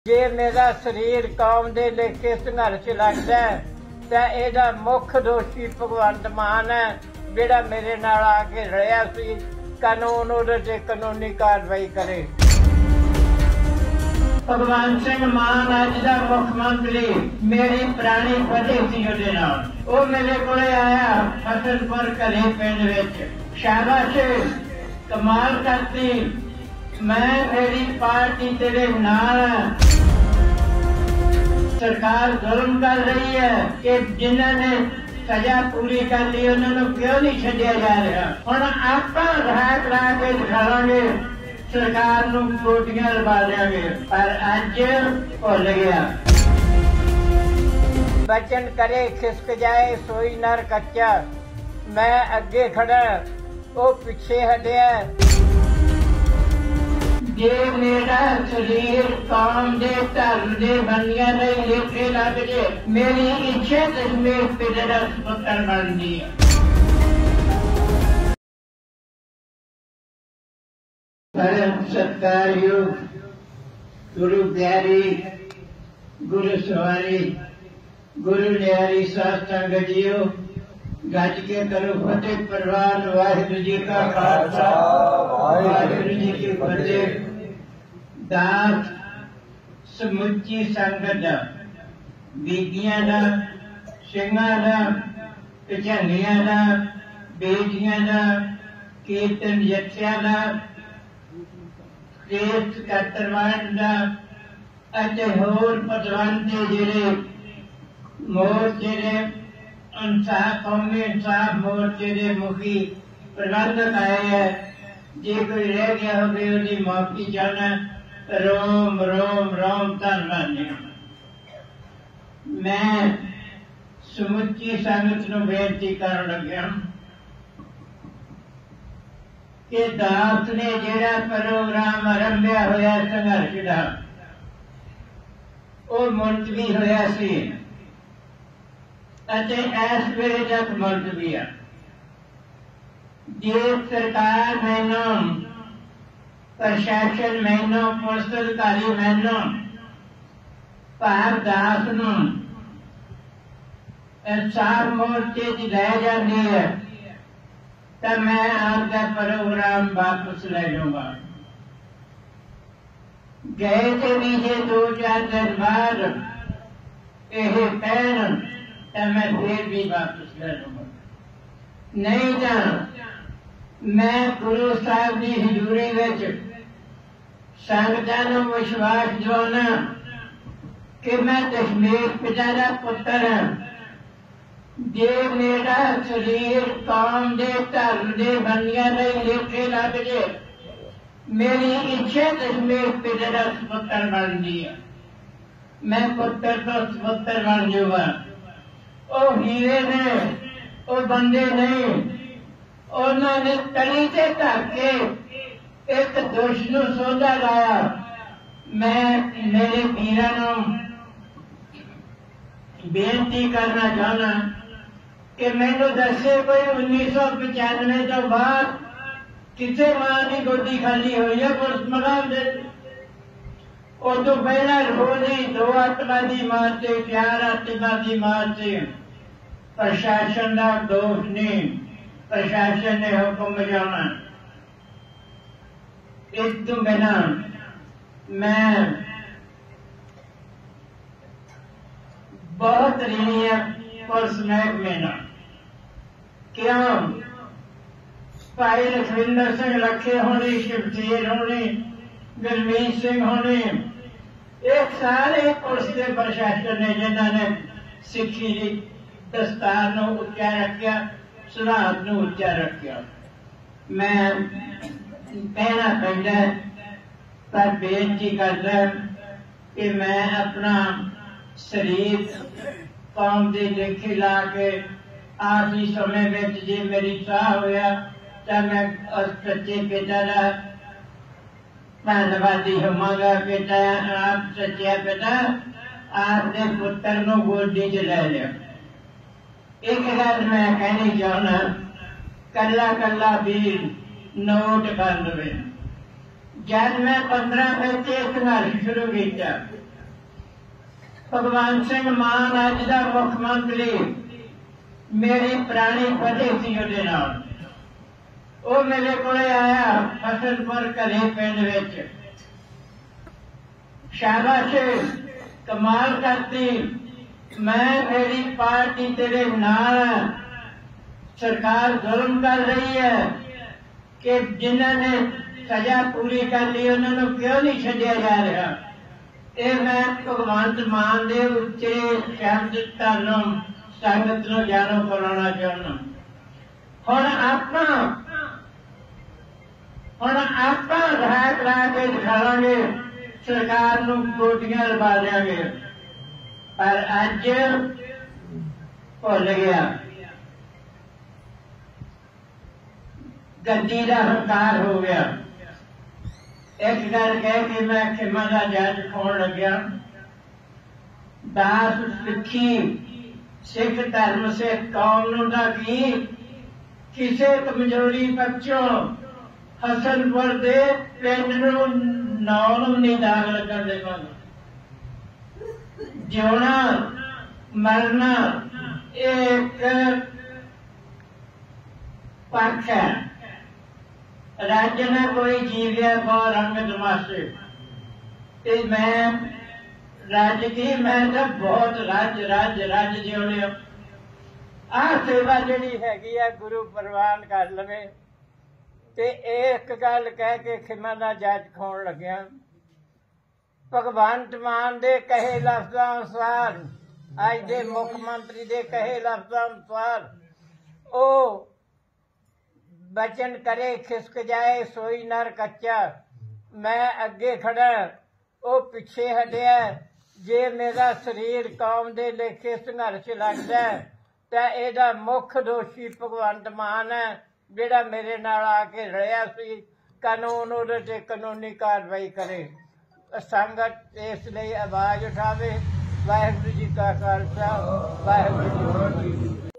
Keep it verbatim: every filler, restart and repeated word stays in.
जे मेरा शरीर कौम दे लेके संघर्ष लगदा है तां इहदा मुख दोषी भगवंत मान है जिहड़ा मेरे नाल आके रलिया सी। कानून उहदे ते कानूनी कार्रवाई करे। भगवंत सिंह मान अज दा मुख मंत्री मेरी पुरानी फतेह सी उहदे नाल। ओह मेरे कोले आया फसलपुर घरे पिंड विच, शाबाश कमाल करती, मैं मेरी पार्टी तेरे नाल है। सरकार जुल्म कर रही है कि जिन्होंने सजा पूरी कर ली उन्होंने क्यों नहीं छड्या जा रहा। हुण आपां राह करा के दिखावांगे, सरकार नूं गोटियां लवा देंगे, पर अज भुल गया। बचन करे खिसक जाए सोई नर कच्चा, मैं अगे खड़ा वो पिछे हटिया। जे मेरा शरीर कौम दे धर्म दे बंदियां दे लेखे लग जे, मेरी इच्छा कश्मीर पे जरा पुत्र बन दी। परम सत्कारयोग गुरु प्यारी गुरु सवारी गुरु न्यारी साध संगत जीओ, गज के करो फतेह परवान। वाहिगुरू जी का खालसा वाहिगुरू जी की फतेह। दास समुची संगत दा, बीबियां दा, सिंघां दा, झंडियां दा, बेटियां दा, कीर्तन जत्थियां दा, केस कतरवान दा अते होर पतवंते जिहड़े मोर्चे दे इंसाफ कौमी इंसाफ मोर्चे के मुखी प्रबंधक आए हैं। जे कोई रह गया हो उसकी माफी चाहना। रोम रोम रोम धन्यवाद। मैं समुची संगत नूं बेनती कर लग्या कि दास ने जिहड़ा प्रोग्राम आरंभिया होया संघर्ष का वो मुलतवी होया सी अते इस वेले तक मुलतवी है। जे सरकार मैनू प्रशासन मैनू पुलिस अधिकारी मैनू भार दास नूं इंसाफ मोर्चे च लै जाती है तो मैं आपका प्रोग्राम वापस ले लूंगा। गए थे भी जे दो चार दिन बाद यह कहन तो मैं फिर भी वापस ले लूंगा। नहीं तो मैं गुरु साहब की हजूरी विच संगतां नूं विश्वास दिवाना कि मैं दशमेश पिता का पुत्र हाँ। जे मेरा शरीर कौम दे धर्म दे बंदियां दे लेखे लग जे, मेरी इच्छा दशमेश पिता का पुत्र बन दी है। मैं पुत्र तो पुत्र बन जाऊंगा। ओ हीरे ने ओ बंदे नहीं, उन्होंने तली से ढक के एक दोष नूं सौदा लाया। मैं मेरे वीरां नूं बेनती करना चाहना कि मैनू दसे कोई उन्नीस सौ पचानवे तो बाद किसी मां की गोदी खाली हुई है पुलिस मकाम दे। उदों पहला रोजी दो अतवादी मारते, चार अतवादी मारते। प्रशासन का दोष नहीं, प्रशासन ने हुक्म बजाना। इस तो बिना मैं बहुत ऋणी है पुलिस महकमे ना। क्यों भाई लखविंदर सिंह लखे होने, शिवतेज होने, गुरमीत सिंह होने, एक सारे पुलिस के प्रशासन ने जिन्होंने सिक्खी की दस्तार नूं उच्चा रखिया, सिद्धांत नूं उच्चा रखिया। मैं कहना पैंदा पर बेनती करदा कि मैं अपना शरीर कौम के लेखे ला के आखिरी समय में जे मेरी चाह होया तो मैं उस सच्चे पिता का धन्यवादी होवांगा। पिता आप सच्चा पिता आपने पुत्र नूं गोदी च लै लिया। एक गल मैं कहनी चाहना, कला कला वीर नोट कर लवे। जब मैं पंद्रह बच्चे संघर्ष शुरू किया भगवंत सिंह मान अज का मुख मंत्री मेरी पुरानी फतेह सी उहदे नाल वो मेरे को आया फसलपुर घरे पिंड विच शाबाश कमाल करती मैं मेरी पार्टी तेरे नाल सरकार जुल्म कर रही है कि जिन्होंने सजा पूरी कर ली उन्होंने क्यों नहीं छड्या जा रहा। ये मैं भगवंत मान दे उच्चे शब्द तुहानू संगत नूं जाणू कराउणा चाहुंदा। हुण आपां हुण आपां राह करा के दिखावांगे सरकार नूं गोटियां लवा देंगे पर अज भुल गया गद्दी का हंकार हो गया। एक गल कह के मैं खिमा का जज खाण लग्या दास सिखी सिख धर्म से कौम नूं दा की किसे कमजोरी पक्षों हसनपुर दे पिंड नूं नौ नूं नहीं दाग लगन देवांगा। जिउणा मरना एक पक्ष है राज्य ने कोई जीविया को रंग तमाशे ते मैं राज्य की मैं तो बहुत राज्य राज्य राज्य जिउणे आ सेवा जिहड़ी हैगी है गुरु प्रवान कर लवे ते एक गल कह के खिमा दा जज खाण लग्या भगवंत मान दे कहे लफ्ज़ां अनुसार अज दे मुख मंत्री दे कहे लफ्ज़ां अनुसार ओ बचन करे खिसक जाए सोई नर कच्चा मैं अगे खड़ा ओ पिछे हटिया जे मेरा शरीर कौम दे लेखे संघर्ष लगदा तां इहदा मुख दोषी भगवंत मान है जिहड़ा मेरे नाल आके रलिया सी। कानून उहदे ते कानूनी कार्रवाई करे। संगत इसलिए आवाज़ उठावे। वाहिगुरू जी का खालसा वाहिगुरू जी की फतेह।